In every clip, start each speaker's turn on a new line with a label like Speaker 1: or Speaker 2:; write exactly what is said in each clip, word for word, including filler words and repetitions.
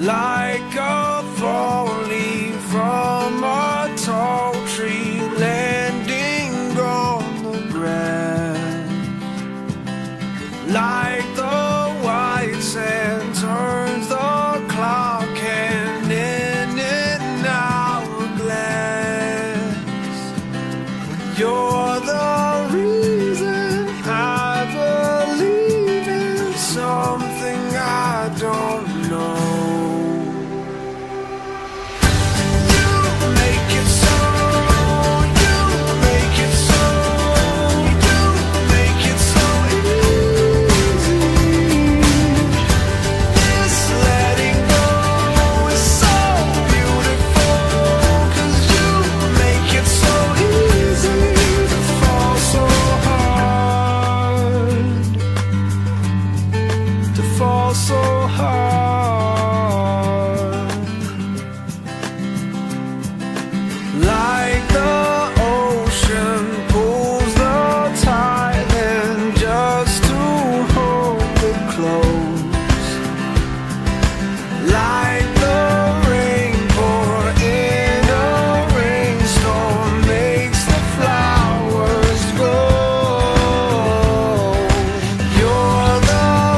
Speaker 1: like a fall leaf from a tall tree landing on the grass, like the white sand turns the clock hand in an hourglass. You're the reason I believe in something I don't know. So hard, like the ocean pulls the tide, and just to hold it close, like the rain pour in a rainstorm makes the flowers grow. You're the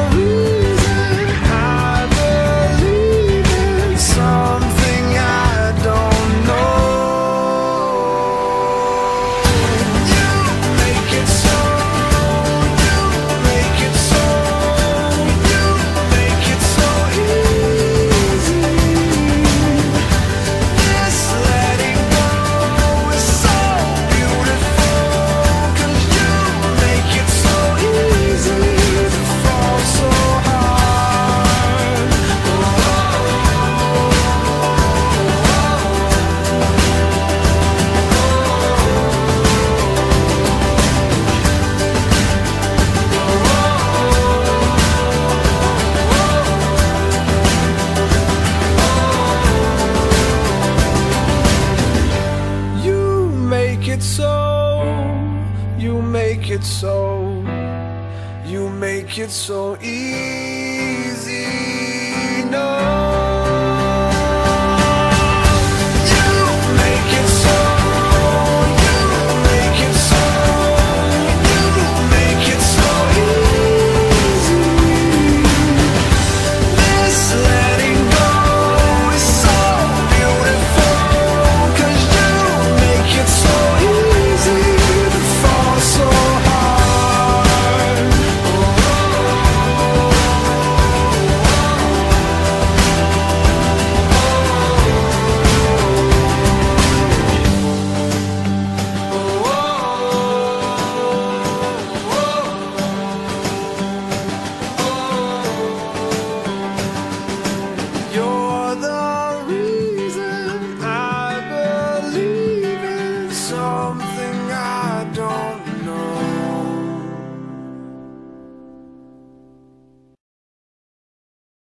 Speaker 1: so, you make it so, you make it so easy, no.